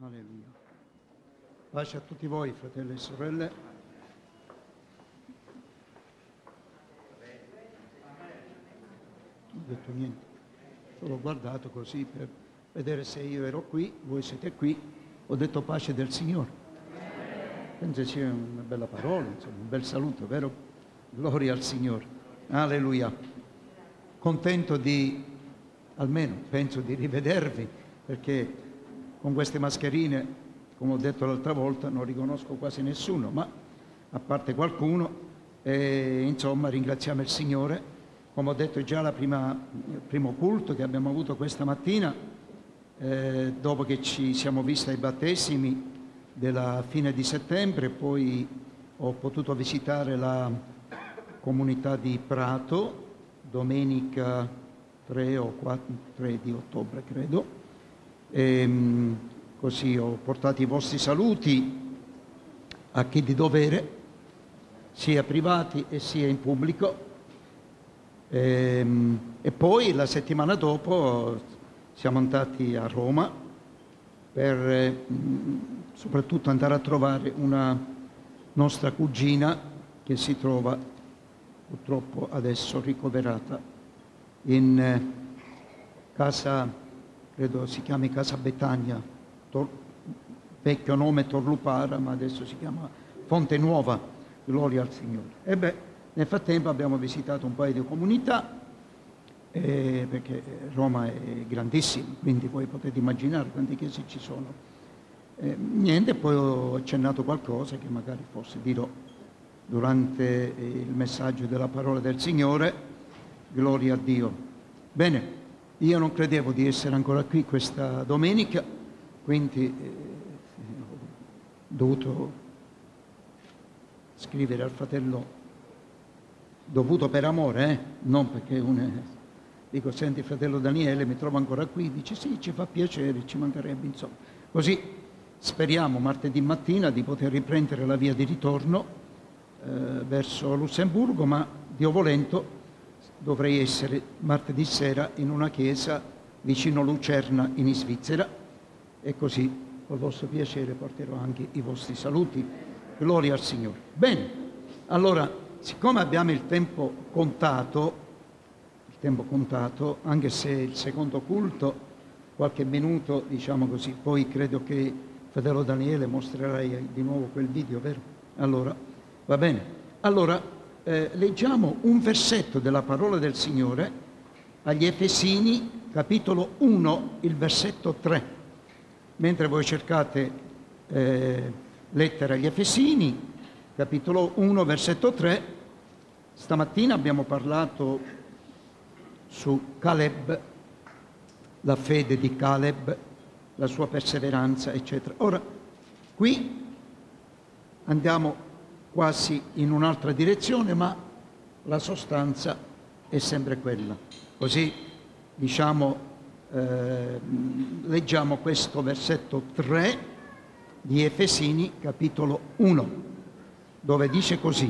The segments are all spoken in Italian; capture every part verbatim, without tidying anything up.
Alleluia. Pace a tutti voi, fratelli e sorelle. Non ho detto niente, solo ho guardato così per vedere se io ero qui, voi siete qui. Ho detto pace del Signore. Penso sia una bella parola, insomma, un bel saluto, vero? Gloria al Signore. Alleluia. Contento di, almeno penso di rivedervi, perché con queste mascherine, come ho detto l'altra volta, non riconosco quasi nessuno, ma a parte qualcuno, e, insomma ringraziamo il Signore. Come ho detto già la prima, il primo culto che abbiamo avuto questa mattina, eh, dopo che ci siamo visti ai battesimi della fine di settembre, poi ho potuto visitare la comunità di Prato domenica tre o quattro, tre di ottobre credo. E, così ho portato i vostri saluti a chi di dovere, sia privati e sia in pubblico. E, e poi la settimana dopo siamo andati a Roma per soprattutto andare a trovare una nostra cugina che si trova purtroppo adesso ricoverata in casa, credo si chiami Casa Betania, Tor, vecchio nome Torlupara, ma adesso si chiama Fonte Nuova, gloria al Signore. E beh, nel frattempo abbiamo visitato un paio di comunità, eh, perché Roma è grandissima, quindi voi potete immaginare quanti chiese ci sono. Eh, niente, poi ho accennato qualcosa che magari forse dirò durante il messaggio della parola del Signore, gloria a Dio. Bene. Io non credevo di essere ancora qui questa domenica, quindi eh, ho dovuto scrivere al fratello, dovuto per amore, eh? Non perché uno... Dico, senti fratello Daniele, mi trovo ancora qui? Dice, sì, ci fa piacere, ci mancherebbe, insomma. Così speriamo martedì mattina di poter riprendere la via di ritorno eh, verso Lussemburgo, ma Dio volendo dovrei essere martedì sera in una chiesa vicino Lucerna in Svizzera, e così col vostro piacere porterò anche i vostri saluti. Gloria al Signore. Bene, allora, siccome abbiamo il tempo contato, il tempo contato, anche se il secondo culto, qualche minuto, diciamo così, poi credo che fratello Daniele mostrerai di nuovo quel video, vero? Allora, va bene. Allora, Eh, leggiamo un versetto della parola del Signore agli Efesini, capitolo uno, il versetto tre. Mentre voi cercate eh, lettera agli Efesini, capitolo uno, versetto tre, stamattina abbiamo parlato su Caleb, la fede di Caleb, la sua perseveranza, eccetera. Ora, qui andiamo quasi in un'altra direzione, ma la sostanza è sempre quella. Così, diciamo, eh, leggiamo questo versetto tre di Efesini, capitolo uno, dove dice così: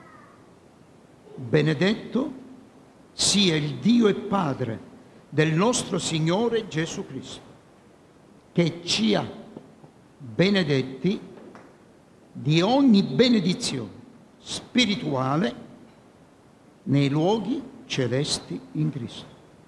benedetto sia il Dio e Padre del nostro Signore Gesù Cristo, che ci ha benedetti di ogni benedizione spirituale nei luoghi celesti in Cristo.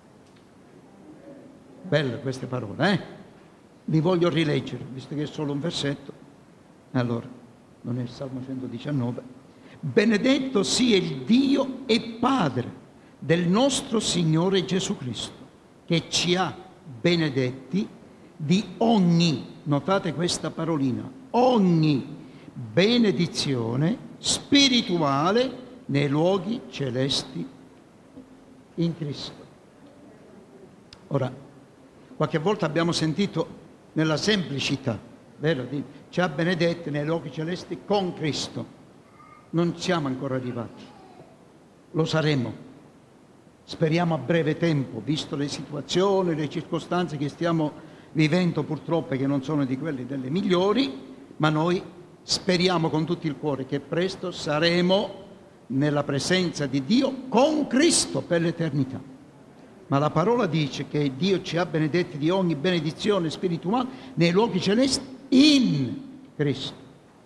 Belle queste parole, eh? Li voglio rileggere, visto che è solo un versetto. Allora, non è il Salmo centodiciannove. Benedetto sia il Dio e Padre del nostro Signore Gesù Cristo, che ci ha benedetti di ogni, notate questa parolina, ogni benedizione spirituale nei luoghi celesti in Cristo. Ora, qualche volta abbiamo sentito nella semplicità, vero? Ci ha benedetti nei luoghi celesti con Cristo. Non siamo ancora arrivati, lo saremo. Speriamo a breve tempo, visto le situazioni, le circostanze che stiamo vivendo purtroppo, che non sono di quelle delle migliori, ma noi speriamo con tutto il cuore che presto saremo nella presenza di Dio con Cristo per l'eternità. Ma la parola dice che Dio ci ha benedetti di ogni benedizione spirituale nei luoghi celesti in Cristo.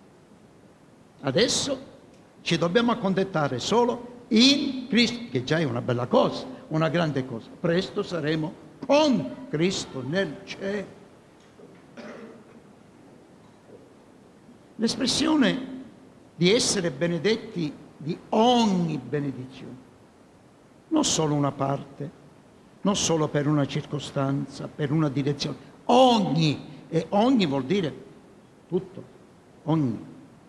Adesso ci dobbiamo accontentare solo in Cristo, che già è una bella cosa, una grande cosa. Presto saremo con Cristo nel cielo. L'espressione di essere benedetti di ogni benedizione, non solo una parte, non solo per una circostanza, per una direzione, ogni, e ogni vuol dire tutto, ogni.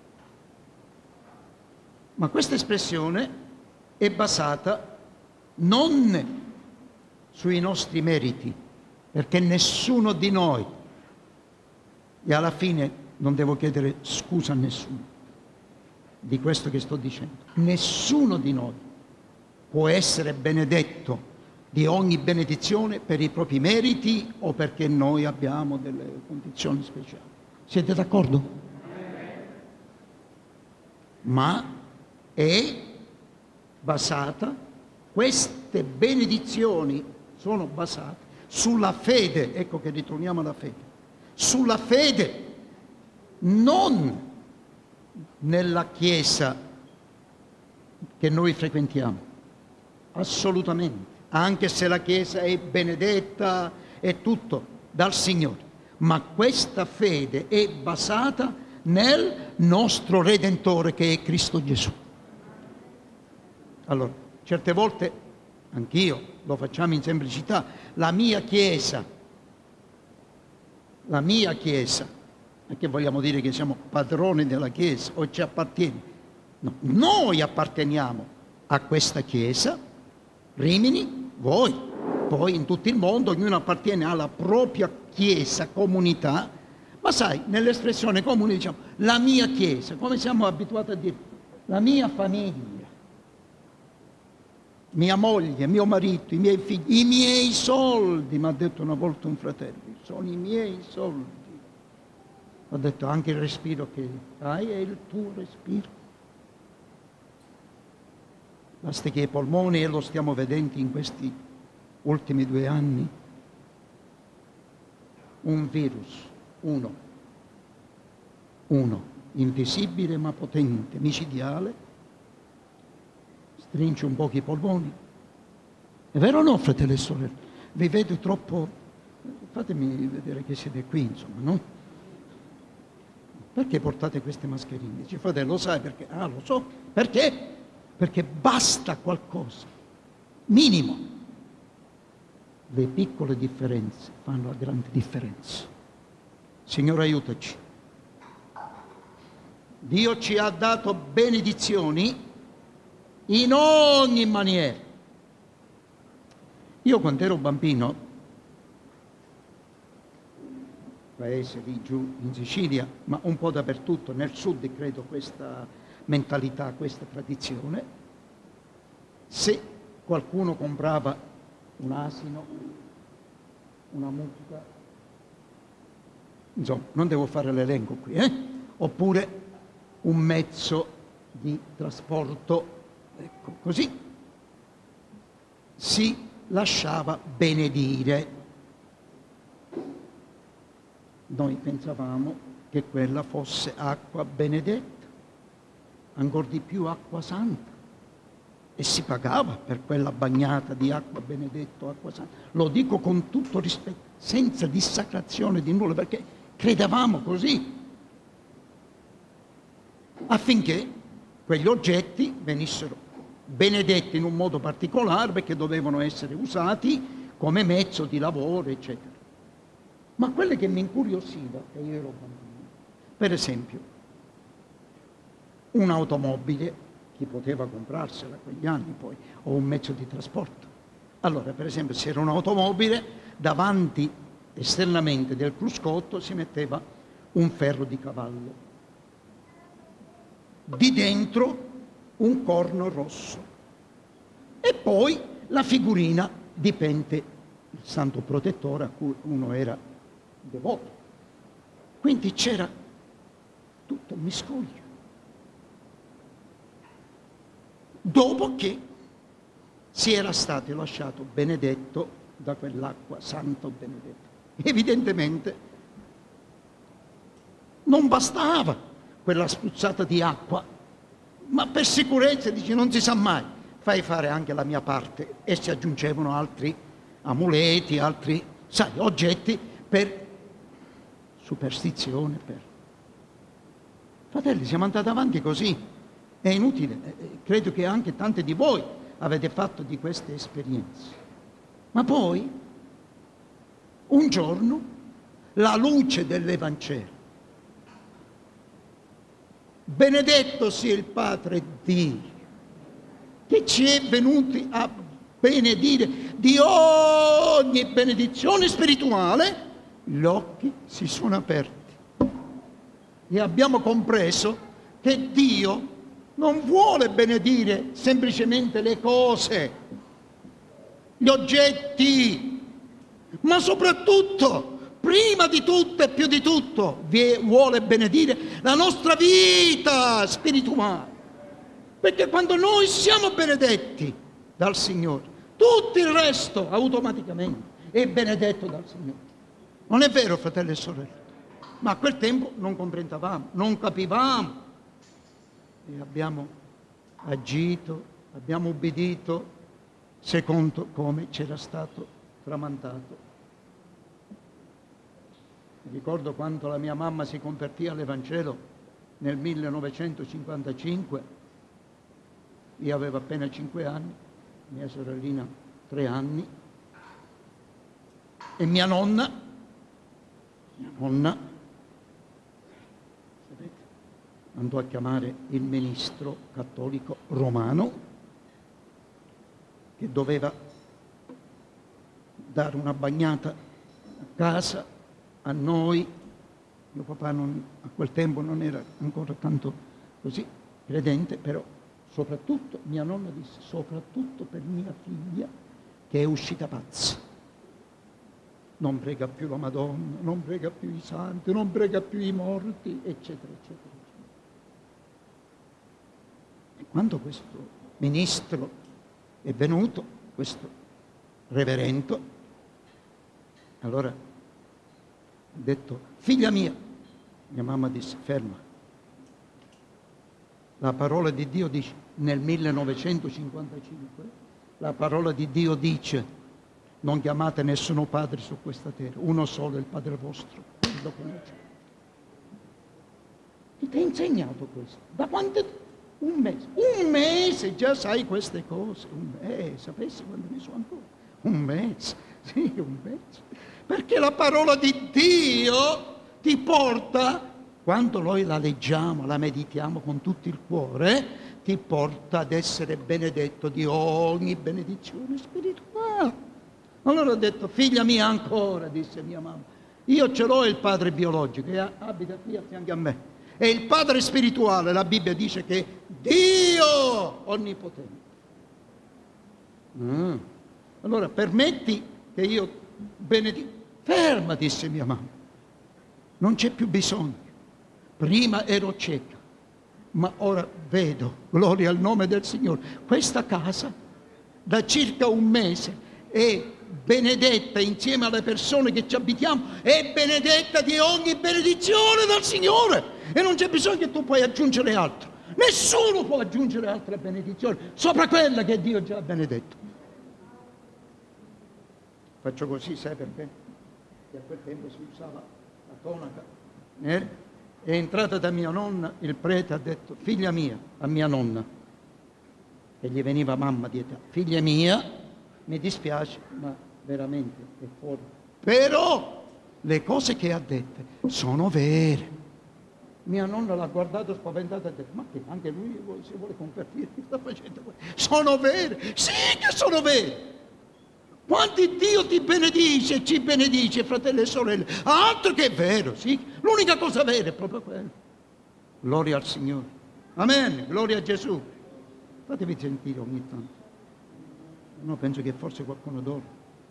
Ma questa espressione è basata non sui nostri meriti, perché nessuno di noi, e alla fine non devo chiedere scusa a nessuno di questo che sto dicendo, nessuno di noi può essere benedetto di ogni benedizione per i propri meriti o perché noi abbiamo delle condizioni speciali. Siete d'accordo? Ma è basata, queste benedizioni sono basate sulla fede, ecco che ritorniamo alla fede, sulla fede, non nella Chiesa che noi frequentiamo, assolutamente, anche se la Chiesa è benedetta, è tutto dal Signore, ma questa fede è basata nel nostro Redentore che è Cristo Gesù. Allora, certe volte, anch'io lo facciamo in semplicità, la mia Chiesa, la mia Chiesa, perché vogliamo dire che siamo padroni della Chiesa o ci appartiene? No, noi apparteniamo a questa Chiesa, Rimini, voi, poi in tutto il mondo ognuno appartiene alla propria Chiesa, comunità, ma sai, nell'espressione comune diciamo la mia Chiesa, come siamo abituati a dire, la mia famiglia, mia moglie, mio marito, i miei figli, i miei soldi, mi ha detto una volta un fratello, sono i miei soldi. Ho detto anche il respiro che hai è il tuo respiro. Basta che i polmoni, e lo stiamo vedendo in questi ultimi due anni, un virus, uno, uno, invisibile ma potente, micidiale, stringe un po' i polmoni. È vero o no, fratelli e sorelle? Vi vedo troppo, fatemi vedere che siete qui, insomma, no? Perché portate queste mascherine? Dice, fratello, lo sai perché? Ah, lo so. Perché? Perché basta qualcosa, minimo. Le piccole differenze fanno la grande differenza. Signore, aiutaci. Dio ci ha dato benedizioni in ogni maniera. Io quando ero bambino, paese lì giù in Sicilia, ma un po' dappertutto, nel sud credo questa mentalità, questa tradizione, se qualcuno comprava un asino, una mucca, insomma, non devo fare l'elenco qui, eh? Oppure un mezzo di trasporto, ecco, così si lasciava benedire. Noi pensavamo che quella fosse acqua benedetta, ancor di più acqua santa, e si pagava per quella bagnata di acqua benedetta, acqua santa. Lo dico con tutto rispetto, senza dissacrazione di nulla, perché credevamo così, affinché quegli oggetti venissero benedetti in un modo particolare, perché dovevano essere usati come mezzo di lavoro, eccetera. Ma quello che mi incuriosiva, che io ero bambino, per esempio, un'automobile, chi poteva comprarsela a quegli anni poi, o un mezzo di trasporto. Allora, per esempio, se era un'automobile, davanti esternamente del cruscotto si metteva un ferro di cavallo. Di dentro un corno rosso. E poi la figurina dipende il santo protettore a cui uno era devoto. Quindi c'era tutto un miscuglio. Dopo che si era stato lasciato benedetto da quell'acqua santo benedetto. Evidentemente non bastava quella spruzzata di acqua, ma per sicurezza, dice, non si sa mai, fai fare anche la mia parte. E si aggiungevano altri amuleti, altri, sai, oggetti per superstizione. Per... Fratelli, siamo andati avanti così, è inutile. Credo che anche tanti di voi avete fatto di queste esperienze. Ma poi, un giorno, la luce dell'Evangelo, benedetto sia il Padre Dio, che ci è venuti a benedire di ogni benedizione spirituale, gli occhi si sono aperti e abbiamo compreso che Dio non vuole benedire semplicemente le cose, gli oggetti, ma soprattutto, prima di tutto e più di tutto, vuole benedire la nostra vita spirituale. Perché quando noi siamo benedetti dal Signore, tutto il resto automaticamente è benedetto dal Signore. Non è vero, fratelli e sorelle? Ma a quel tempo non comprendevamo, non capivamo. E abbiamo agito, abbiamo ubbidito secondo come c'era stato tramandato. Ricordo quando la mia mamma si convertì all'Evangelo nel millenovecentocinquantacinque, io avevo appena cinque anni, mia sorellina tre anni, e mia nonna, mia nonna, sapete, andò a chiamare il ministro cattolico romano, che doveva dare una bagnata a casa, a noi. Mio papà non, a quel tempo non era ancora tanto così credente, però soprattutto mia nonna disse, soprattutto per mia figlia che è uscita pazza. Non prega più la Madonna, non prega più i santi, non prega più i morti, eccetera, eccetera, eccetera. E quando questo ministro è venuto, questo reverendo, allora ha detto, figlia mia, mia mamma disse, ferma, la parola di Dio dice, nel millenovecentocinquantacinque, la parola di Dio dice, non chiamate nessuno padre su questa terra, uno solo è il Padre vostro, lo conosce. Chi ti ha insegnato questo? Da quanto? Un mese. Un mese già sai queste cose. Un mese, sapessi quando ne so ancora? Un mese, sì, un mese. Perché la parola di Dio ti porta, quando noi la leggiamo, la meditiamo con tutto il cuore, ti porta ad essere benedetto di ogni benedizione spirituale. Allora ho detto, figlia mia ancora, disse mia mamma, io ce l'ho il padre biologico che abita qui a fianco a me. E il padre spirituale, la Bibbia dice che è Dio onnipotente. Mm. Allora permetti che io benedica. Ferma, disse mia mamma. Non c'è più bisogno. Prima ero cieca, ma ora vedo, gloria al nome del Signore. Questa casa da circa un mese è benedetta insieme alle persone che ci abitiamo, è benedetta di ogni benedizione dal Signore. E non c'è bisogno che tu puoi aggiungere altro. Nessuno può aggiungere altre benedizioni sopra quella che Dio già ha benedetto. Faccio così, sai perché? Che a quel tempo si usava la tonaca. Eh? È entrata da mia nonna, il prete ha detto, figlia mia, a mia nonna, che gli veniva mamma di età, figlia mia, mi dispiace, ma veramente è fuori. Però le cose che ha dette sono vere. Mia nonna l'ha guardato spaventata e ha detto, ma che anche lui si vuole convertire, che sta facendo questo? Sono vere, sì che sono vere. Quanti Dio ti benedice, ci benedice, fratelli e sorelle, altro che è vero, sì. L'unica cosa vera è proprio quella. Gloria al Signore. Amen, gloria a Gesù. Fatevi sentire ogni tanto. No, penso che forse qualcuno dorme.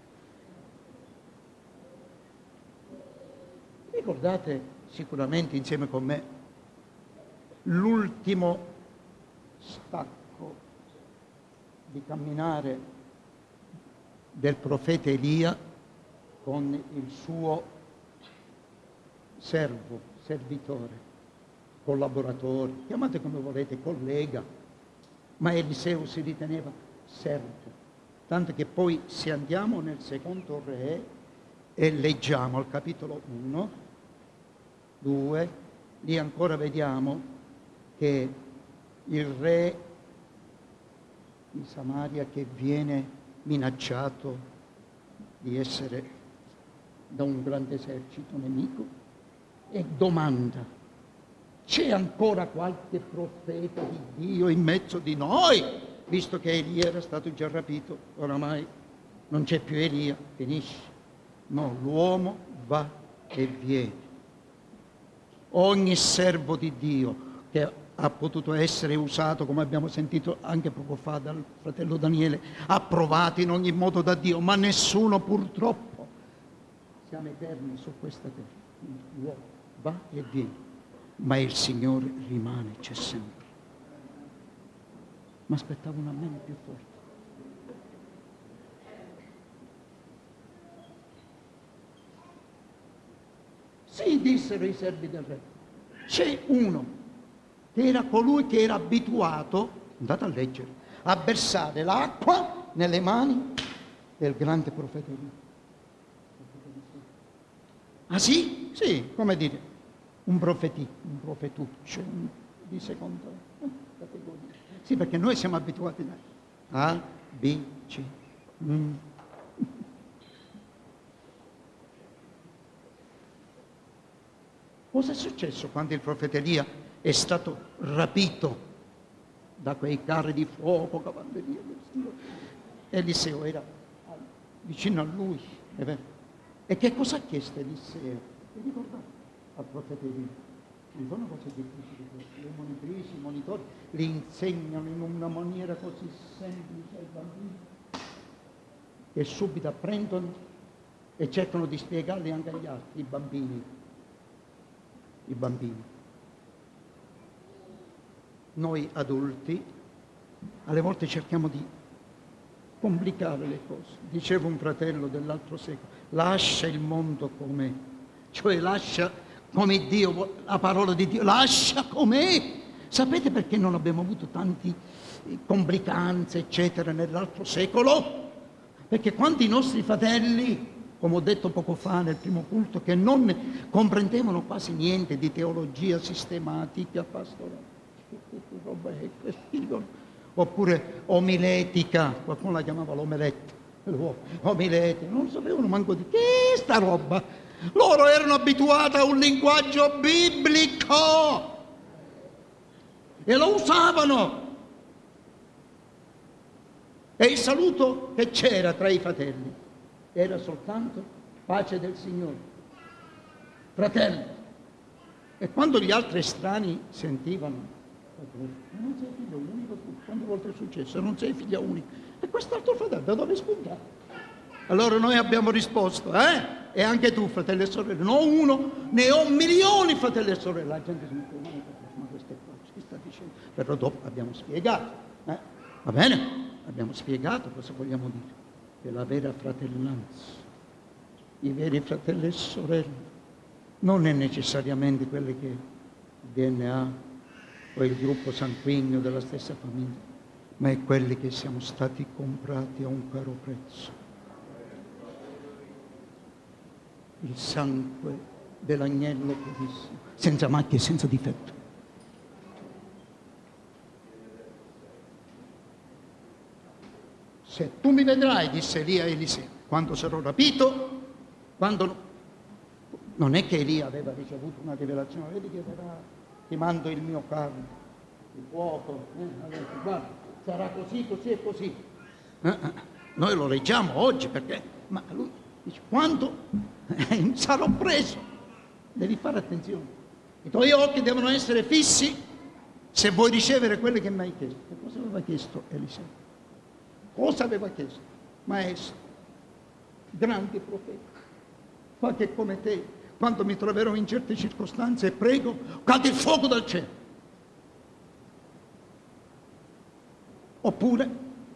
Ricordate sicuramente insieme con me l'ultimo stacco di camminare del profeta Elia con il suo servo, servitore, collaboratore, chiamate come volete, collega, ma Eliseo si riteneva servo. Tanto che poi se andiamo nel secondo re e leggiamo al capitolo uno, due, lì ancora vediamo che il re di Samaria che viene minacciato di essere da un grande esercito nemico e domanda: c'è ancora qualche profeta di Dio in mezzo di noi? Visto che Elia era stato già rapito, oramai non c'è più Elia, finisce. No, l'uomo va e viene. Ogni servo di Dio che ha potuto essere usato, come abbiamo sentito anche poco fa dal fratello Daniele, approvato in ogni modo da Dio, ma nessuno purtroppo. Siamo eterni su questa terra. L'uomo va e viene, ma il Signore rimane, c'è sempre. Ma aspettavo un amen più forte. Sì, dissero i servi del re, c'è uno che era colui che era abituato, andate a leggere, a versare l'acqua nelle mani del grande profeta Elia. Ah sì? Sì, come dire, un profetì, un profetuccio un, di seconda categoria. Sì, perché noi siamo abituati a A, B, C. Mm. Cosa è successo quando il profeta Elia è stato rapito da quei carri di fuoco, cavalleria del Signore? Eliseo era vicino a lui, è vero. E che cosa ha chiesto Eliseo? Vi ricordate? Al profeta Elia. Non sono cose difficili queste. Le monitrici, i monitori li insegnano in una maniera così semplice ai bambini che subito apprendono e cercano di spiegarli anche agli altri, i bambini. I bambini. Noi adulti alle volte cerchiamo di complicare le cose. Diceva un fratello dell'altro secolo: lascia il mondo com'è, cioè lascia come Dio, la parola di Dio, lascia com'è. Sapete perché non abbiamo avuto tante complicanze, eccetera, nell'altro secolo? Perché quanti nostri fratelli, come ho detto poco fa nel primo culto, che non comprendevano quasi niente di teologia sistematica, pastorale, roba è questa, oppure omiletica, qualcuno la chiamava l'omeletta, omiletica, non sapevano manco di che è sta roba. Loro erano abituati a un linguaggio biblico e lo usavano. E il saluto che c'era tra i fratelli era soltanto pace del Signore, fratello. E quando gli altri estranei sentivano: non sei figlio unico tu, quante volte è successo? Non sei figlio unico. E quest'altro fratello da dove spunta? Allora noi abbiamo risposto, eh? E anche tu, fratelli e sorelle, non uno, ne ho milioni, fratelli e sorelle. La gente si mette, ma queste cose, che sta dicendo? Però dopo abbiamo spiegato, eh? Va bene? Abbiamo spiegato cosa vogliamo dire. Che la vera fratellanza, i veri fratelli e sorelle, non è necessariamente quelli che il D N A o il gruppo sanguigno della stessa famiglia, ma è quelli che siamo stati comprati a un caro prezzo. Il sangue dell'agnello purissimo, senza macchia e senza difetto. Se tu mi vedrai, disse Elia a Eliseo, quando sarò rapito, quando... Non è che Elia aveva ricevuto una rivelazione, vedi che verrà, ti mando il mio carro, il fuoco, eh? Allora, guarda, sarà così, così e così. Eh, eh. Noi lo leggiamo oggi perché, ma lui dice, quando sarò preso, devi fare attenzione. I tuoi occhi devono essere fissi se vuoi ricevere quello che mi hai chiesto. Che cosa aveva chiesto Eliseo? Cosa aveva chiesto? Maestro, grande profeta, fa che come te, quando mi troverò in certe circostanze, prego, cadi il fuoco dal cielo. Oppure,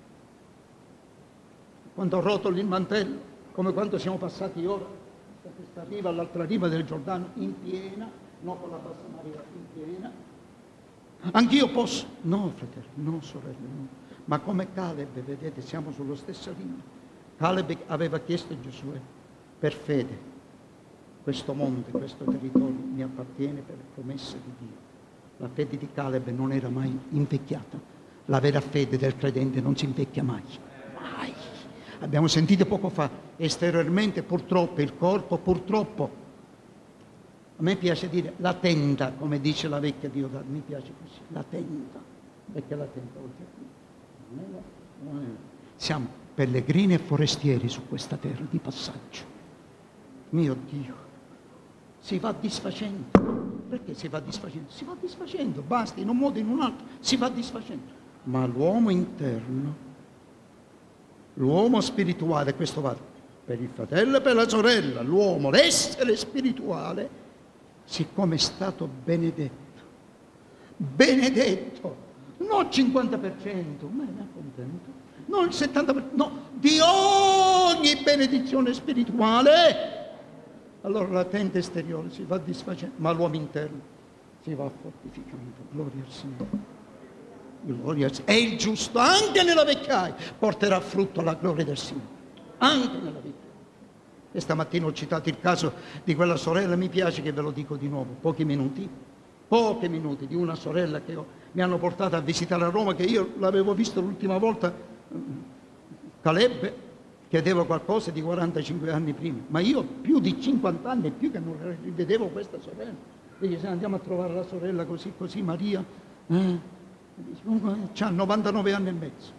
quando rotoli il mantello, come quando siamo passati ora, da questa riva all'altra riva del Giordano, in piena, no con la bassa Maria in piena. Anch'io posso? No, fratello, no, sorella, no. Ma come Caleb, vedete, siamo sulla stessa linea. Caleb aveva chiesto a Giosuè, per fede, questo monte, questo territorio mi appartiene per promessa di Dio. La fede di Caleb non era mai invecchiata. La vera fede del credente non si invecchia mai. Mai. Abbiamo sentito poco fa, esteriormente purtroppo il corpo, purtroppo. A me piace dire la tenda, come dice la vecchia Diodata, mi piace così, la tenda, perché la tenda oltre qui. Non è la, non è. Siamo pellegrini e forestieri su questa terra di passaggio. Mio Dio, si va disfacendo. Perché si va disfacendo? Si va disfacendo, basta, in un modo o in un altro, si va disfacendo. Ma l'uomo interno, l'uomo spirituale, questo vale per il fratello e per la sorella, l'uomo, l'essere spirituale, siccome è stato benedetto, benedetto, non il cinquanta per cento, ma è contento, non il settanta per cento, no, di ogni benedizione spirituale, allora la tenda esteriore si va disfacendo, ma l'uomo interno si va fortificando. Gloria al Signore. Gloria al Signore. E il giusto, anche nella vecchiaia, porterà frutto alla gloria del Signore. Anche nella vecchiaia. E stamattina ho citato il caso di quella sorella, mi piace che ve lo dico di nuovo, pochi minuti, pochi minuti, di una sorella che ho, mi hanno portato a visitare a Roma, che io l'avevo visto l'ultima volta, Caleb chiedeva qualcosa di quarantacinque anni prima, ma io più di cinquanta anni e più che non rivedevo questa sorella. Dice, se andiamo a trovare la sorella così, così, Maria, eh? C'ha novantanove anni e mezzo.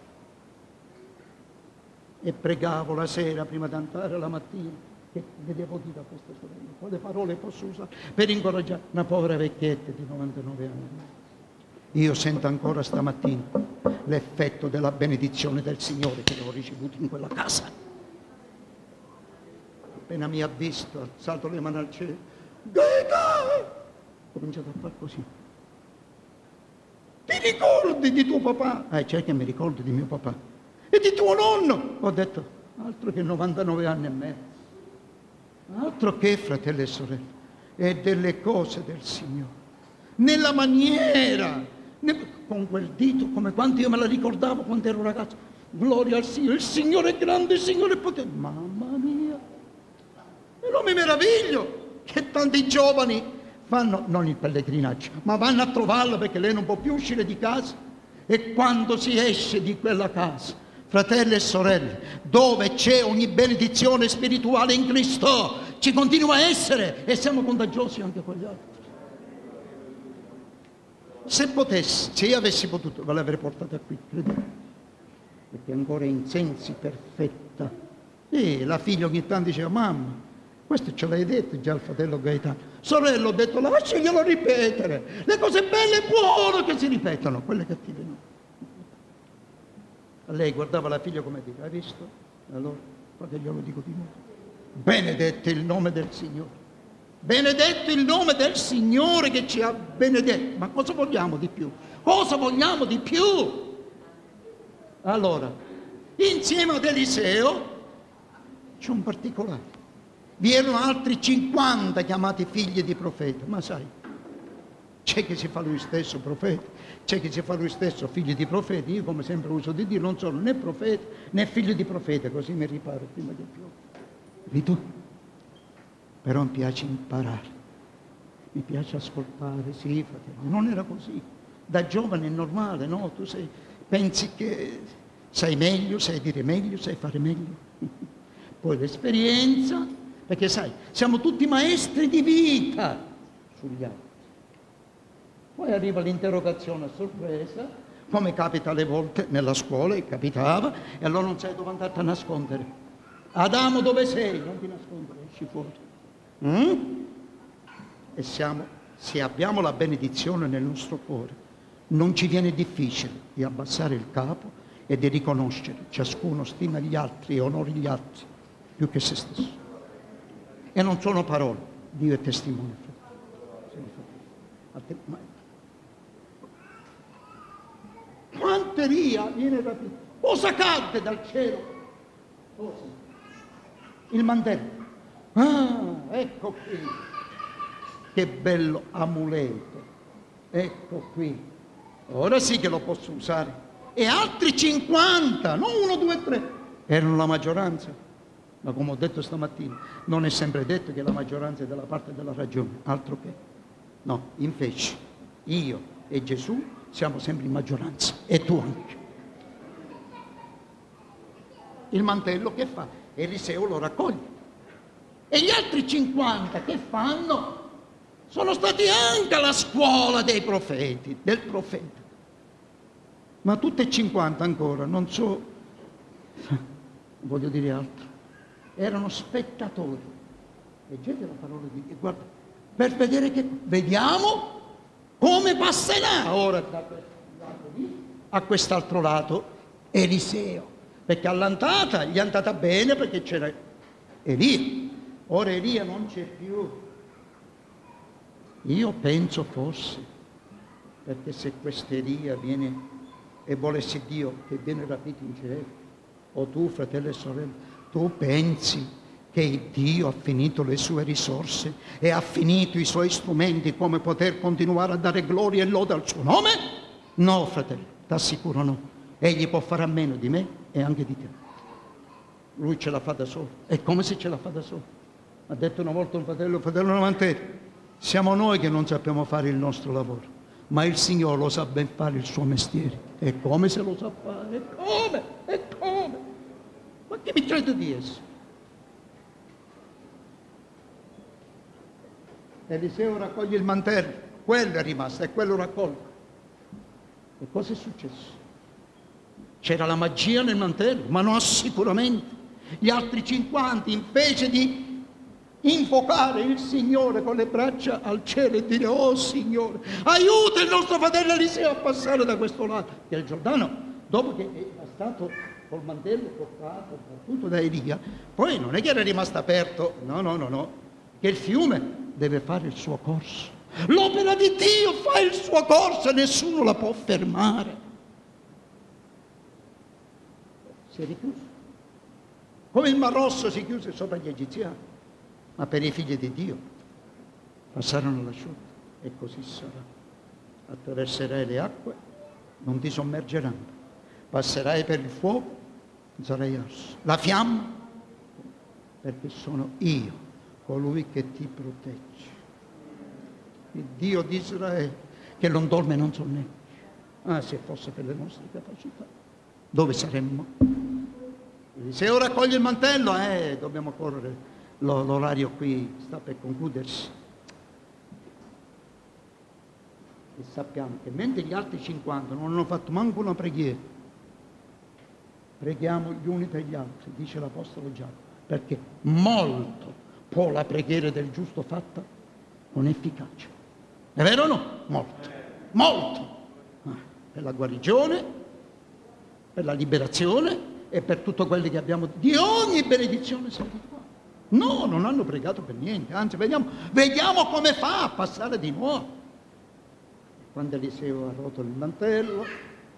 E pregavo la sera prima di andare la mattina, che vedevo dire a questa sorella, quale parole posso usare per incoraggiare una povera vecchietta di novantanove anni. Io sento ancora stamattina l'effetto della benedizione del Signore che ho ricevuto in quella casa. Appena mi ha visto, ha alzato le mani al cielo, Gaeta! Ho cominciato a fare così. Ti ricordi di tuo papà? Eh, c'è che mi ricordo di mio papà. E di tuo nonno? Ho detto, altro che novantanove anni e mezzo. Altro che, fratelli e sorelle, è delle cose del Signore. Nella maniera, con quel dito, come quando io me la ricordavo quando ero ragazzo. Gloria al Signore, il Signore è grande, il Signore è potente. Mamma mia! E non mi meraviglio che tanti giovani fanno, non il pellegrinaggio, ma vanno a trovarla perché lei non può più uscire di casa. E quando si esce di quella casa, fratelli e sorelle, dove c'è ogni benedizione spirituale in Cristo, ci continua a essere e siamo contagiosi anche con gli altri. Se potessi, se io avessi potuto, ve l'avrei portata qui, credete, perché ancora è in sensi perfetta. E la figlia ogni tanto diceva, mamma, questo ce l'hai detto già al fratello Gaetano. Sorella, ho detto, lasciaglielo ripetere. Le cose belle e buone che si ripetono, quelle cattive no. Lei guardava la figlia come dire, hai visto? Allora, poi glielo dico di nuovo. Benedetto il nome del Signore. Benedetto il nome del Signore che ci ha benedetto. Ma cosa vogliamo di più? Cosa vogliamo di più? Allora, insieme ad Eliseo c'è un particolare. Vi erano altri cinquanta chiamati figli di profeta, ma sai, c'è chi si fa lui stesso profeta, c'è chi si fa lui stesso figlio di profeti. Io, come sempre uso di dire, non sono né profeta né figlio di profeta, così mi riparo prima che piove. Capito? Però mi piace imparare, mi piace ascoltare, sì, fratello, non era così. Da giovane è normale, no? Tu sei, pensi che sai meglio, sai dire meglio, sai fare meglio. Poi l'esperienza, perché sai, siamo tutti maestri di vita sugli altri. Poi arriva l'interrogazione a sorpresa, come capita alle volte nella scuola, e capitava, e allora non sai dove andarti a nascondere. Adamo, dove sei? Non ti nascondere, esci fuori. Mm? E siamo, se abbiamo la benedizione nel nostro cuore, non ci viene difficile di abbassare il capo e di riconoscere, ciascuno stima gli altri e onori gli altri più che se stesso. E non sono parole, Dio è testimone. Quanteria viene rapito, cosa cadde dal cielo? Cosa? Il mantello. Ah, ecco qui. che bello amuleto. Ecco qui. Ora sì che lo posso usare. E altri cinquanta, non uno, due, tre. Erano la maggioranza. Ma come ho detto stamattina, non è sempre detto che la maggioranza è dalla parte della ragione, altro che. No, invece, io e Gesù siamo sempre in maggioranza, e tu anche. Il mantello che fa? Eliseo lo raccoglie. E gli altri cinquanta che fanno? Sono stati anche alla scuola dei profeti, del profeta. Ma tutte e cinquanta ancora, non so, voglio dire altro, erano spettatori. Leggete la parola di Dio, guarda, per vedere che, vediamo come passerà ora da questo lato lì a quest'altro lato Eliseo. Perché all'andata gli è andata bene perché c'era Elia. Ora Elia non c'è più. Io penso forse, perché se questa Elia viene, e volesse Dio che viene rapito in cielo, o tu, fratello e sorella, tu pensi che Dio ha finito le sue risorse e ha finito i suoi strumenti come poter continuare a dare gloria e lode al suo nome? No, fratello, t'assicuro no. Egli può fare a meno di me e anche di te. Lui ce la fa da solo. È come se ce la fa da solo. Ha detto una volta un fratello, fratello Novantelli, siamo noi che non sappiamo fare il nostro lavoro, ma il Signore lo sa ben fare il suo mestiere. E come se lo sa fare? E come? E come? Ma che mi crede di esso? Eliseo raccoglie il mantello, quello è rimasto e quello raccoglie. E cosa è successo? C'era la magia nel mantello? Ma no, sicuramente. Gli altri cinquanta, invece di invocare il Signore con le braccia al cielo e dire: oh Signore, aiuta il nostro fratello Eliseo a passare da questo lato. Che il Giordano, dopo che era stato col mantello toccato appunto da Elia, poi non è che era rimasto aperto, no, no, no, no, che il fiume deve fare il suo corso. L'opera di Dio fa il suo corso e nessuno la può fermare. Si è richiuso. Come il Mar Rosso si chiuse sopra gli egiziani, ma per i figli di Dio passarono l'asciutto, e così sarà. Attraverserai le acque, non ti sommergeranno. Passerai per il fuoco, non sarai arso. La fiamma, perché sono io colui che ti protegge. Il Dio di Israele, che non dorme e non sonnecchia. Ah, se fosse per le nostre capacità, dove saremmo? Se ora raccoglie il mantello, eh, dobbiamo correre, l'orario qui sta per concludersi. E sappiamo che mentre gli altri cinquanta non hanno fatto manco una preghiera, preghiamo gli uni per gli altri, dice l'Apostolo Giacomo, perché molto può la preghiera del giusto fatta con efficacia. È vero o no? Molto, molto. Ah, per la guarigione, per la liberazione, e per tutto quello che abbiamo di ogni benedizione spirituale. No, non hanno pregato per niente, anzi vediamo, vediamo come fa a passare di nuovo. Quando Eliseo ha rotto il mantello,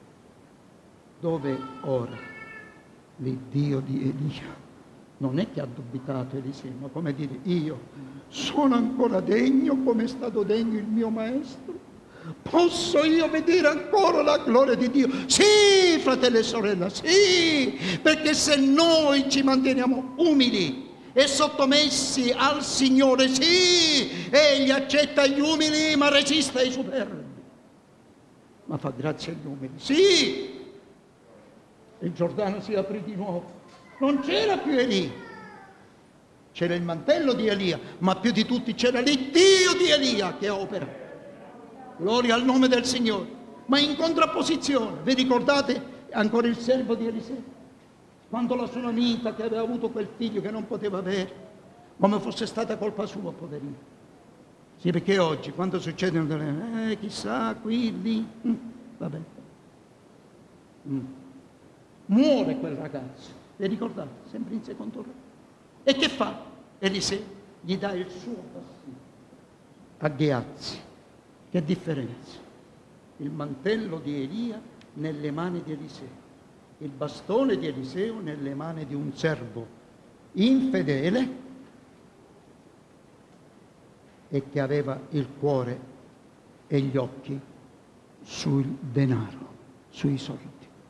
dove ora l'Iddio di Elia non è che ha dubitato Eliseo, ma come dire, io sono ancora degno come è stato degno il mio maestro? Posso io vedere ancora la gloria di Dio? Sì, fratelli e sorelle, sì, perché se noi ci manteniamo umili e sottomessi al Signore, sì, Egli accetta gli umili ma resiste ai superbi, ma fa grazia agli umili. Sì, il Giordano si aprì di nuovo, non c'era più Elia, c'era il mantello di Elia, ma più di tutti c'era l'Iddio di Elia che opera. Gloria al nome del Signore. Ma in contrapposizione, vi ricordate ancora il servo di Eliseo? Quando la sunamita che aveva avuto quel figlio che non poteva avere, come fosse stata colpa sua, poverino. Sì, perché oggi, quando succedono delle, eh, chissà, qui, lì, mm, vabbè. Mm. Muore quel ragazzo, vi ricordate? Sempre in secondo re. E che fa? Eliseo gli dà il suo bastino a Gehazi. Che differenza? Il mantello di Elia nelle mani di Eliseo, il bastone di Eliseo nelle mani di un servo infedele e che aveva il cuore e gli occhi sul denaro, sui soldi.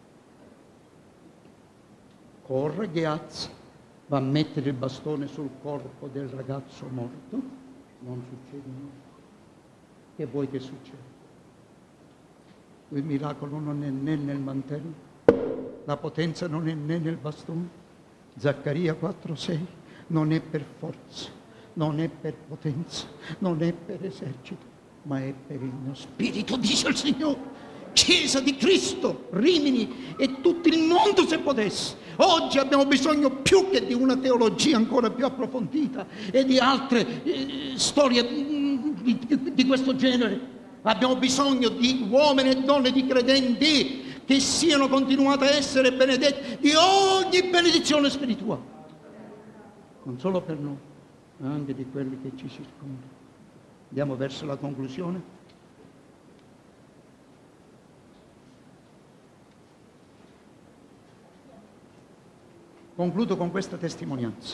Corre Gehazi, va a mettere il bastone sul corpo del ragazzo morto, non succede nulla. Che vuoi che succeda? Il miracolo non è né nel mantello, la potenza non è né nel bastone. Zaccaria quattro sei, non è per forza, non è per potenza, non è per esercito, ma è per il mio spirito, dice il Signore. Chiesa di Cristo, Rimini e tutto il mondo se potesse. Oggi abbiamo bisogno più che di una teologia ancora più approfondita e di altre eh, storie di, di, di questo genere. Abbiamo bisogno di uomini e donne, di credenti che siano continuati a essere benedetti di ogni benedizione spirituale. Non solo per noi, ma anche di quelli che ci circondano. Andiamo verso la conclusione. Concludo con questa testimonianza.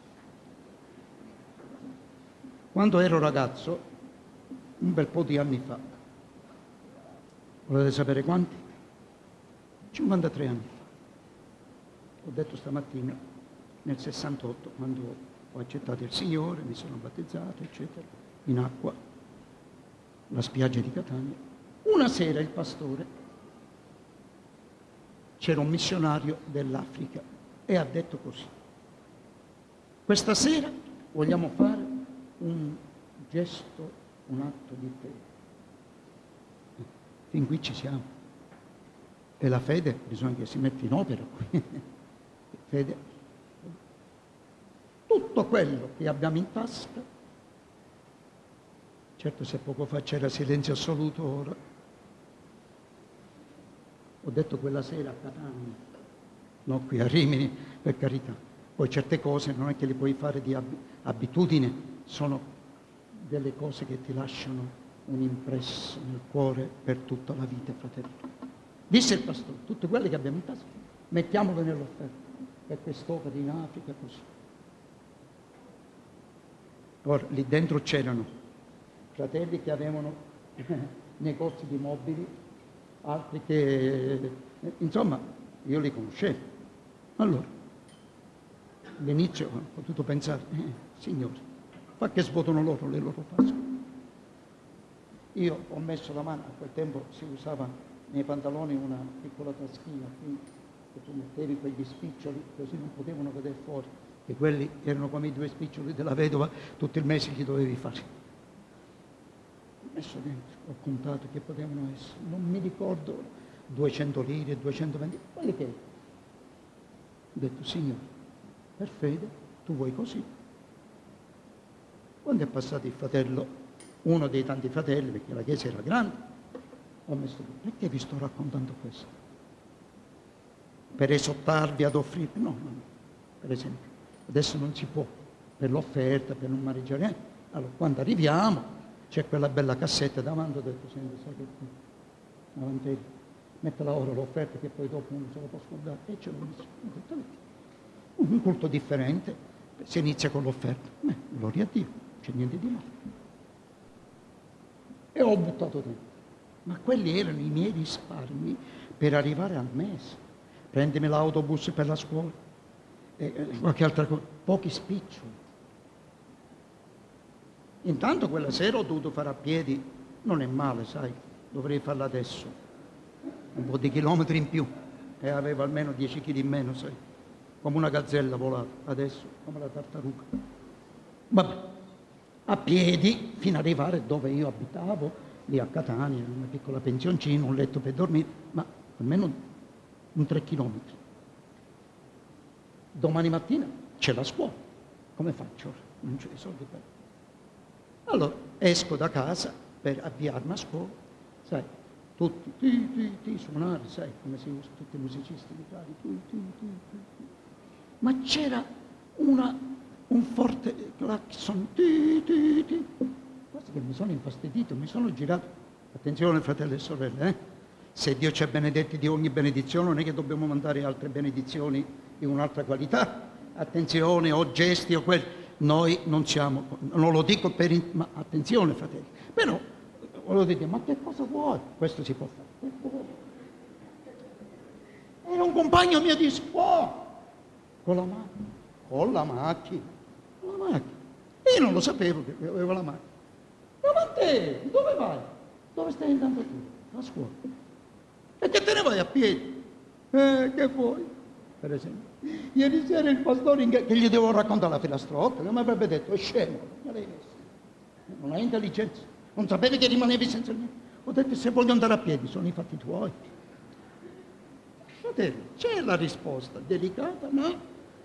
Quando ero ragazzo, un bel po' di anni fa, volete sapere quanti? cinquantatré anni fa. Ho detto stamattina, nel sessantotto, quando ho accettato il Signore, mi sono battezzato, eccetera, in acqua, alla spiaggia di Catania. Una sera il pastore, c'era un missionario dell'Africa, e ha detto così: questa sera vogliamo fare un gesto, un atto di fede. Fin qui ci siamo. E la fede bisogna che si metta in opera qui. Fede. Tutto quello che abbiamo in tasca, certo se poco fa c'era silenzio assoluto, ora ho detto quella sera a Catania, no, qui a Rimini, per carità. Poi certe cose non è che le puoi fare di ab- abitudine, sono delle cose che ti lasciano un impresso nel cuore per tutta la vita, fratello. Disse il pastore, tutte quelle che abbiamo in tasca, mettiamole nell'offerta, per quest'opera in Africa, così. Ora, lì dentro c'erano fratelli che avevano negozi di mobili, altri che, insomma, io li conoscevo. Allora, all'inizio ho potuto pensare, eh, Signore, fa che svuotano loro le loro tasche. Io ho messo la mano, a quel tempo si usava nei pantaloni una piccola taschina qui, che tu mettevi quegli spiccioli, così non potevano vedere fuori, che quelli erano come i due spiccioli della vedova, tutto il mese gli dovevi fare. Ho messo dentro, ho contato che potevano essere, non mi ricordo, duecento lire, duecentoventi, quelli che erano. Ho detto, Signore, per fede, tu vuoi così. Quando è passato il fratello, uno dei tanti fratelli, perché la chiesa era grande, ho messo, perché vi sto raccontando questo? Per esottarvi ad offrire? No, no, no. Per esempio, adesso non si può, per l'offerta, per non maneggiare niente. Allora, quando arriviamo, c'è quella bella cassetta davanti, ho detto, senti, sai che qui, davanti, mettela ora l'offerta che poi dopo non se la può scordare, e ce l'ho messo. Un culto differente, si inizia con l'offerta. Beh, gloria a Dio, non c'è niente di male. E ho buttato dentro. Ma quelli erano i miei risparmi per arrivare al mese. Prendermi l'autobus per la scuola, e qualche altra cosa, pochi spiccioli. Intanto quella sera ho dovuto fare a piedi, non è male, sai, dovrei farla adesso. Un po' di chilometri in più, e avevo almeno dieci chili in meno, sai, come una gazzella volata, adesso come la tartaruga. Vabbè, a piedi fino ad arrivare dove io abitavo, lì a Catania, una piccola pensioncina, un letto per dormire, ma almeno un tre chilometri. Domani mattina c'è la scuola, come faccio? Non c'ho i soldi per... Allora esco da casa per avviarmi a scuola, sai, tutti, ti, ti, ti, suonare, sai, come si usa, tutti i musicisti di fare, ti, ti, ti, ti, ti. Ma c'era una, un forte clacson, ti, ti, ti. Quasi che mi sono infastidito, mi sono girato. Attenzione, fratelli e sorelle, eh? Se Dio ci ha benedetti di ogni benedizione, non è che dobbiamo mandare altre benedizioni di un'altra qualità. Attenzione, o gesti o quelli. noi non siamo, non lo dico per, in- ma attenzione fratelli, però volevo dire, ma che cosa vuoi? Questo si può fare. Era un compagno mio di scuola, con la macchina, con la macchina, con la macchina. E io non lo sapevo che avevo la macchina. Ma te, dove vai? Dove stai andando tu? A scuola. E che te ne vai a piedi? Eh, che vuoi? Per esempio. Ieri sera il pastore in che che gli devo raccontare la filastrocca, che mi avrebbe detto, è scemo, non l'hai messo. Non hai intelligenza, non sapevi che rimanevi senza niente. Ho detto, se voglio andare a piedi, sono i fatti tuoi. Fratello, c'è la risposta, delicata, ma...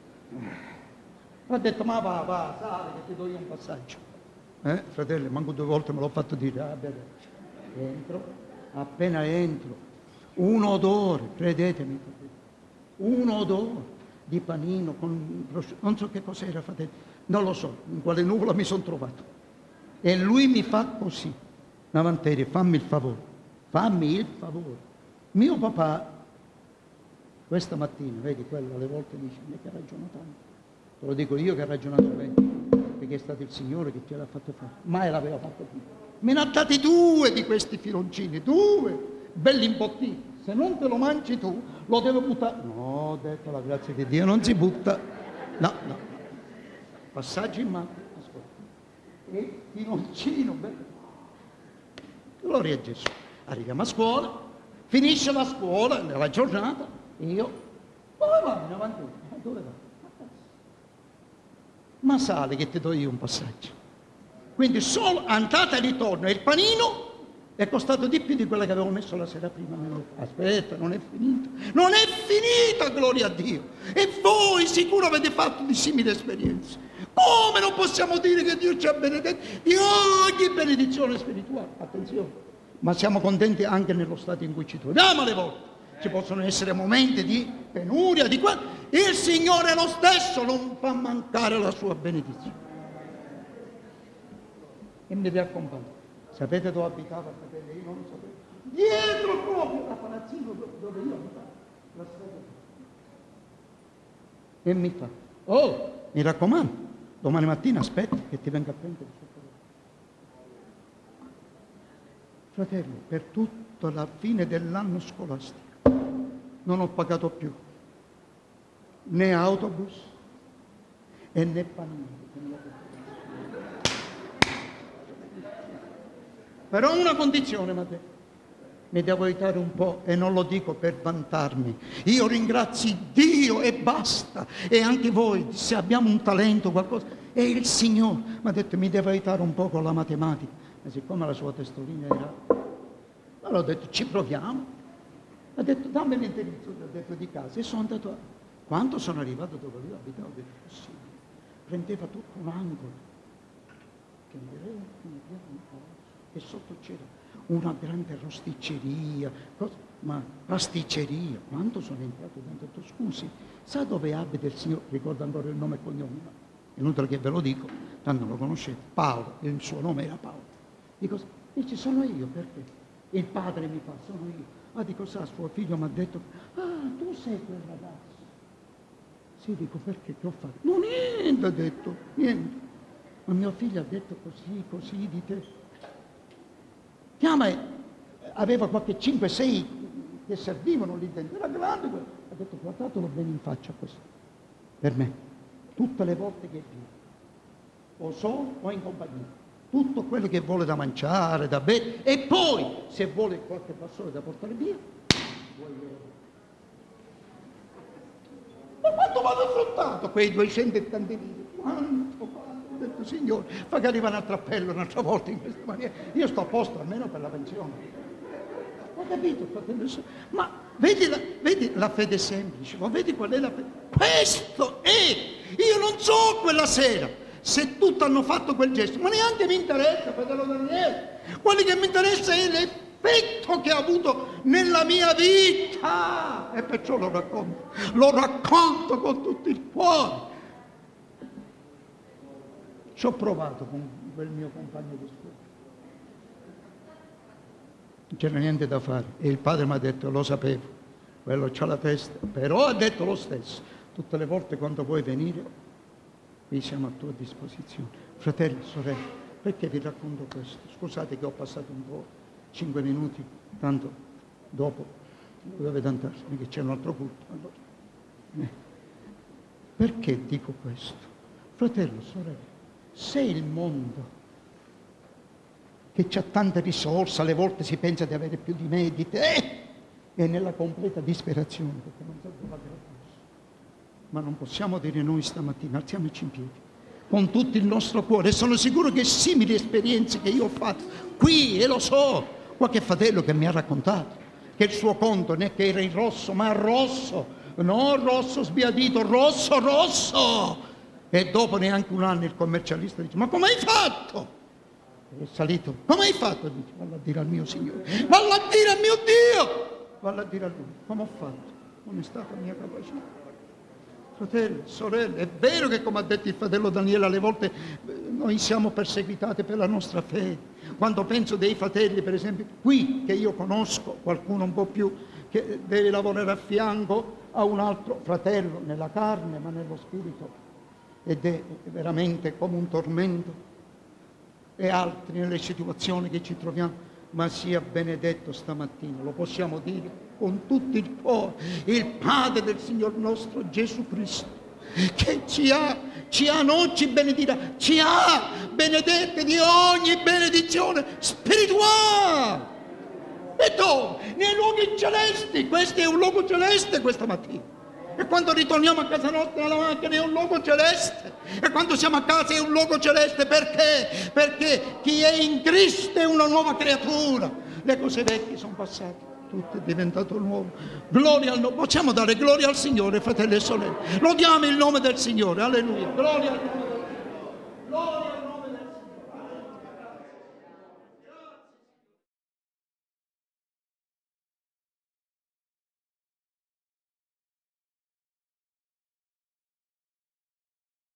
Ha detto, ma va, va, sale, che ti do io un passaggio. Eh, fratello, manco due volte me l'ho fatto dire, ah, beh, entro, appena entro, un odore, credetemi, un odore di panino con prosciutto, non so che cos'era, fratello, non lo so, in quale nuvola mi sono trovato. E lui mi fa così, Navantere, fammi il favore, fammi il favore. Mio papà, questa mattina, vedi, quello alle volte dice, ma che ha ragionato tanto. Te lo dico io che ha ragionato bene, perché è stato il Signore che ce l'ha fatto fare. Mai l'aveva fatto più. Me ne ha dati due di questi filoncini, due, belli imbottiti. Se non te lo mangi tu, lo devo buttare. No, ho detto, la grazia di Dio non si butta. No, no, no. Passaggio in mano, ascolta. E filoncino, bello. Gloria a Gesù. Arriviamo a scuola, finisce la scuola, la giornata, e io, dove vai in avanti? Dove vai? Ma sale che ti do io un passaggio. Quindi solo andata e ritorno e il panino è costato di più di quella che avevo messo la sera prima. Aspetta, non è finita. Non è finita, gloria a Dio. E voi sicuro avete fatto di simili esperienze. Come non possiamo dire che Dio ci ha benedetto di ogni benedizione spirituale? Attenzione. Ma siamo contenti anche nello stato in cui ci troviamo alle volte. Ci possono essere momenti di penuria, di qua. Il Signore lo stesso non fa mancare la sua benedizione. E mi riaccompagna. Sapete dove abitava, fratello? Io non lo sapevo. Dietro proprio la palazzino dove io abitavo. La strada. E mi fa, oh, mi raccomando, domani mattina aspetta che ti venga a prendere il suo fratello, per tutta la fine dell'anno scolastico non ho pagato più né autobus e né panino. Però una condizione, Matteo, mi devo aiutare un po' e non lo dico per vantarmi. Io ringrazio Dio e basta. E anche voi, se abbiamo un talento, qualcosa, è il Signore. Mi ha detto, mi devo aiutare un po' con la matematica. E siccome la sua testolina era... Allora ho detto, ci proviamo. Ha detto, dammi l'indirizzo, ho detto, di casa. E sono andato a... Quando sono arrivato dove lui abitava, ho detto, possibile. Prendeva tutto un angolo. Che mi direi, un po'. E sotto c'era una grande rosticceria, cosa? Ma pasticceria. Quando sono entrato dentro, ho detto, scusi, sa dove abita il Signore? Ricordo ancora il nome e cognome, ma è inutile che ve lo dico, tanto lo conoscete. Paolo, il suo nome era Paolo. Dico, dice, sono io, perché? Il padre mi fa, sono io. Ah, dico, sa, suo figlio mi ha detto, ah, tu sei quel ragazzo. Sì, dico, perché che ho fatto? No, niente, ha detto, niente. Ma mio figlio ha detto così, così di te. Chiama, aveva qualche cinque sei che servivano lì dentro, era grande quello. Ha detto, guardatelo bene in faccia questo, per me, tutte le volte che viene, o solo o in compagnia, tutto quello che vuole da mangiare, da bere, e poi, se vuole qualche pastore da portare via, ma quanto vado affrontato quei duecento e tanti lire? Quanto, quanto? Ho detto, Signore, fa che arriva un altro appello un'altra volta in questa maniera. Io sto a posto almeno per la pensione. Ho capito, fratello? Ma vedi la, vedi la fede semplice, ma vedi qual è la fede? Questo è! Io non so quella sera se tutti hanno fatto quel gesto, ma neanche mi interessa, fratello Daniele. Quello che mi interessa è l'effetto che ha avuto nella mia vita. E perciò lo racconto. Lo racconto con tutto il cuore. Ci ho provato con quel mio compagno di scuola. Non c'era niente da fare. E il padre mi ha detto, lo sapevo, quello c'ha la testa. Però ha detto lo stesso, tutte le volte quando vuoi venire, qui siamo a tua disposizione. Fratelli, sorelle, perché vi racconto questo? Scusate che ho passato un po', cinque minuti, tanto dopo dovete andarsene che c'è un altro culto. Allora, eh. Perché dico questo? Fratello, sorelle, se il mondo che ha tante risorse, alle volte si pensa di avere più di me, di te, eh, è nella completa disperazione, perché non sa dove andare. Ma non possiamo dire noi stamattina, alziamoci in piedi, con tutto il nostro cuore. Sono sicuro che simili esperienze che io ho fatto qui, e lo so, qualche fratello che mi ha raccontato, che il suo conto non è che era il rosso, ma rosso, no rosso sbiadito, rosso, rosso. E dopo neanche un anno il commercialista dice, ma come hai fatto? È salito, come hai fatto? Dice, valla a dire al mio Signore, valla a dire al mio Dio, valla a dire a Lui, come ho fatto? Non è stata mia capacità. Fratelli, sorelle, è vero che come ha detto il fratello Daniele, alle volte noi siamo perseguitati per la nostra fede. Quando penso dei fratelli, per esempio, qui che io conosco, qualcuno un po' più, che deve lavorare a fianco a un altro fratello, nella carne ma nello spirito, ed è veramente come un tormento, e altri nelle situazioni che ci troviamo. Ma sia benedetto stamattina, lo possiamo dire con tutto il cuore, il Padre del Signor nostro Gesù Cristo, che ci ha, ci ha, non ci benedirà, ci ha benedette di ogni benedizione spirituale. E dove? Nei luoghi celesti. Questo è un luogo celeste questa mattina. E quando ritorniamo a casa nostra nella macchina è un luogo celeste. E quando siamo a casa è un luogo celeste. Perché? Perché chi è in Cristo è una nuova creatura. Le cose vecchie sono passate, tutto è diventato nuovo. Gloria al nome. Possiamo dare gloria al Signore, fratelli e sorelle. Lodiamo il nome del Signore. Alleluia. Gloria al nome.